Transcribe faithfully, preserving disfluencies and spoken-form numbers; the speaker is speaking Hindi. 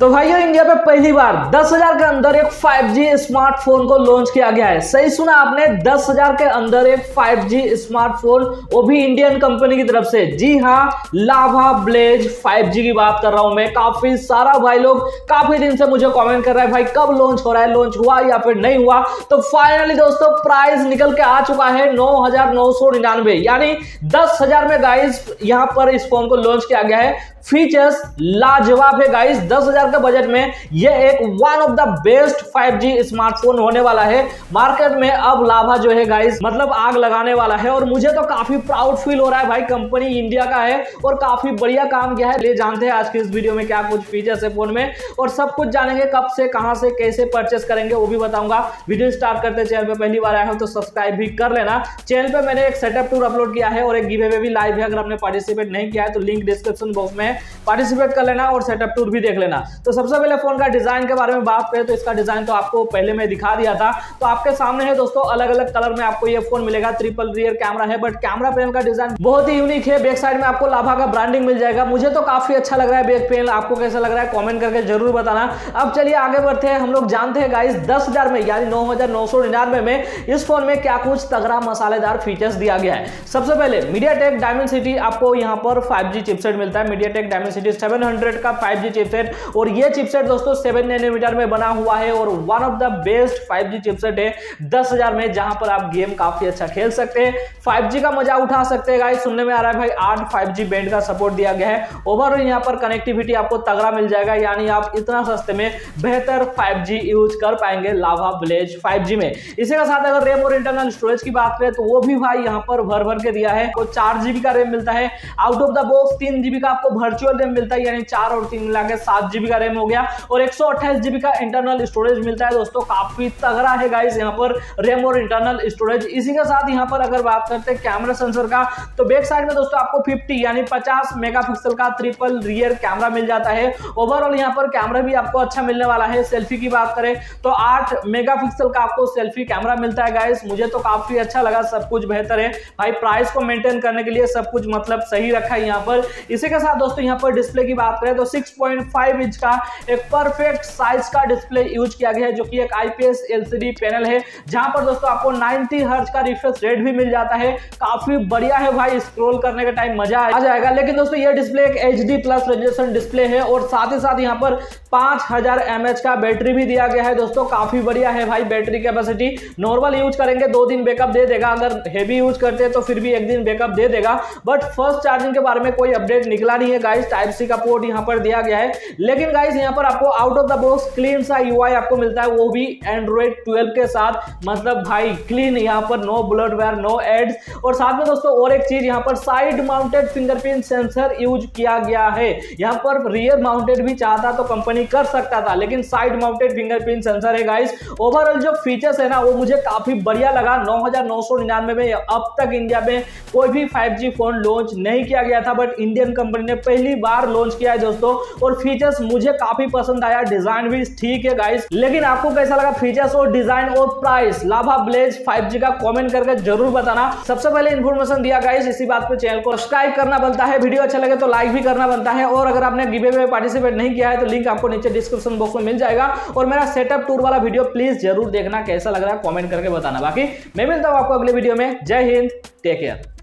तो भाइयों इंडिया पे पहली बार दस हज़ार के अंदर एक फाइव जी स्मार्टफोन को लॉन्च किया गया है। सही सुना आपने, दस हज़ार के अंदर एक फाइव जी स्मार्टफोन, वो भी इंडियन कंपनी की तरफ से। जी हाँ, लावा ब्लेज फाइव जी की बात कर रहा हूं मैं। काफी सारा भाई लोग काफी दिन से मुझे कमेंट कर रहा है भाई कब लॉन्च हो रहा है, लॉन्च हुआ या फिर नहीं हुआ। तो फाइनली दोस्तों प्राइस निकल के आ चुका है नौ हजार नौ सौ निन्यानवे, यानी दस हजार में गाइस यहां पर इस फोन को लॉन्च किया गया है। फीचर्स लाजवाब है गाइस, दस हज़ार के बजट में ये एक one of the best five G smartphone होने वाला है। मार्केट में अब लावा जो है गाइस मतलब आग लगाने वाला है, और मुझे तो काफी प्राउड फील हो रहा है भाई। कंपनी इंडिया का है और काफी बढ़िया काम किया है। ले जानते हैं आज की इस वीडियो में क्या कुछ फीचर्स है फोन में, और सब कुछ जानेंगे कब से कहां से कैसे परचेस करेंगे वो भी बताऊंगा। वीडियो स्टार्ट करते चैनल पे पहली बार आया हो तो सब्सक्राइब भी कर लेना। चैनल पे मैंने एक सेटअप टूर अपलोड किया है और एक गिव अवे भी लाइव है। अगर आपने पार्टिसिपेट नहीं किया है तो लिंक डिस्क्रिप्शन बॉक्स में, पार्टिसिपेट कर लेना और सेटअप टूर भी देख लेना। तो सबसे पहले फोन का डिजाइन के बारे में बात करें तो इसका डिजाइन तो आपको पहले मैं दिखा दिया था, तो आपके सामने है दोस्तों। अलग अलग कलर में आपको ये फोन मिलेगा। ट्रिपल रियर कैमरा है, बट कैमरा पैनल का डिजाइन बहुत ही यूनिक है। बैक साइड में आपको लावा का ब्रांडिंग मिल जाएगा। मुझे तो काफी अच्छा लग रहा है बैक पैनल, आपको कैसा लग रहा है कमेंट करके जरूर बताना। अब चलिए आगे बढ़ते हैं। हम लोग जानते हैं गाइस दस हजार में यानी नौ हजार नौ सौ निन्यानवे में इस फोन में क्या कुछ तगड़ा मसालेदार फीचर्स दिया गया है। सबसे पहले मीडियाटेक डायमेंसिटी आपको यहाँ पर फाइव जी चिपसेट मिलता है। मीडियाटेक डायमेंसिटी सेवन हंड्रेड का फाइव जी चिपसेट, और ये चिपसेट दोस्तों सेवन नैनोमीटर में बना हुआ है और one of the best five G chipset है दस हज़ार में, जहां पर आप गेम काफी अच्छा खेल सकते हैं, फाइव जी का मजा उठा सकते हैं गाइस। सुनने में आ रहा है भाई आठ फाइव जी बैंड का सपोर्ट दिया गया है। ओवरऑल यहां पर कनेक्टिविटी आपको तगड़ा मिल जाएगा, यानी आप इतना सस्ते में बेहतर फाइव जी यूज कर पाएंगे लावा ब्लेज फाइव जी में। इसी के साथ अगर रैम और इंटरनल स्टोरेज की बात करें तो वो भी भाई यहां पर भर भर के दिया है। तो चार जीबी का रैम मिलता है आउट ऑफ द बॉक्स, तीन जीबी का आपको वर्चुअल रैम मिलता है, यानी चार और तीन मिला के सात जीबी का रैम हो गया, और एक सौ अट्ठाईस जीबी का इंटरनल स्टोरेज मिलता है। दोस्तों काफी तगड़ा है गाइस यहाँ पर रैम और इंटरनल स्टोरेज। इसी के साथ यहाँ पर अगर बात करते हैं कैमरा सेंसर का, तो बैक साइड में दोस्तों आपको पचास यानी पचास मेगापिक्सल का ट्रिपल रियर कैमरा मिल जाता है। ओवरऑल यहाँ पर कैमरा भी आपको अच्छा मिलने वाला है। सेल्फी की बात करें तो आठ मेगापिक्सल का आपको सेल्फी कैमरा मिलता है गाइस। मुझे तो काफी अच्छा लगा, सब कुछ बेहतर है भाई। प्राइस को मेंटेन करने के लिए सब कुछ मतलब सही रखा है यहाँ पर। इसी के साथ दोस्तों यहाँ पर डिस्प्ले की बात करें तो सिक्स पॉइंट फाइव इंच का एक परफेक्ट साइज का डिस्प्ले यूज किया गया है, जो कि एक आईपीएस एलसीडी पैनल है, जहां पर दोस्तों आपको नब्बे हर्ट्ज का रिफ्रेश रेट भी मिल जाता है। काफी बढ़िया है भाई, स्क्रॉल करने के टाइम मजा आ जाएगा। लेकिन दोस्तों ये डिस्प्ले एक एचडी प्लस रेजोल्यूशन डिस्प्ले है, और साथ ही साथ यहाँ पर पांच हजार एमएच का बैटरी भी दिया गया है। दोस्तों काफी बढ़िया है भाई बैटरी कैपेसिटी। नॉर्मल यूज करेंगे दो दिन बैकअप दे देगा, अगर हेवी यूज करते हैं तो फिर भी एक दिन बैकअप दे देगा। बट फर्स्ट चार्जिंग के बारे में कोई अपडेट निकला नहीं है गाइस। टाइप सी का पोर्ट यहाँ पर दिया गया है, लेकिन गाइस यहाँ पर आपको out of the box clean सा यूआई आपको मिलता है, वो भी एंड्रॉइड ट्वेल्व के साथ। मतलब भाई क्लीन, यहाँ पर नो ब्लडवेयर, नो एड्स। और साथ में दोस्तों और एक चीज, यहाँ पर side mounted fingerprint sensor use किया गया है। यहाँ पर रियर माउंटेड भी चाहता तो कंपनी कर सकता था, लेकिन साइड माउंटेड फिंगरप्रिंट सेंसर है गाइस। ओवरऑल जो फीचर्स है ना वो मुझे काफी बढ़िया लगा। नौ हजार नौ सौ निन्यानवे में अब तक इंडिया में कोई भी फाइव जी फोन लॉन्च नहीं किया गया था, बट इंडियन कंपनी ने पहली बार लॉन्च किया है दोस्तों। और फीचर्स मुझे काफी पसंद आया, डिजाइन भी ठीक है गाइस। लेकिन आपको कैसा लगा फीचर्स और डिजाइन और price Lava Blaze five G का कमेंट करके जरूर बताना। सबसे पहले इन्फॉर्मेशन दिया गाइस, इसी बात पे चैनल को सब्सक्राइब करना बनता है, वीडियो अच्छा लगे तो लाइक भी करना बनता है। और अगर आपने गिव अवे में पार्टिसिपेट नहीं किया है तो लिंक आपको नीचे डिस्क्रिप्शन बॉक्स में मिल जाएगा। और मेरा सेटअप टूर वाला वीडियो प्लीज जरूर देखना, कैसा लग रहा है कमेंट करके बताना। बाकी मैं मिलता हूं आपको अगले वीडियो में। जय हिंद, टेक केयर।